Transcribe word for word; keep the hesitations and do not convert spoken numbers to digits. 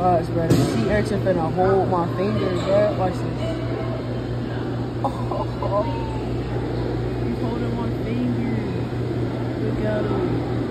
gosh, bro. The sea urchin finna hold my finger, bro. Watch this. Oh, he's holding my finger. Look at him.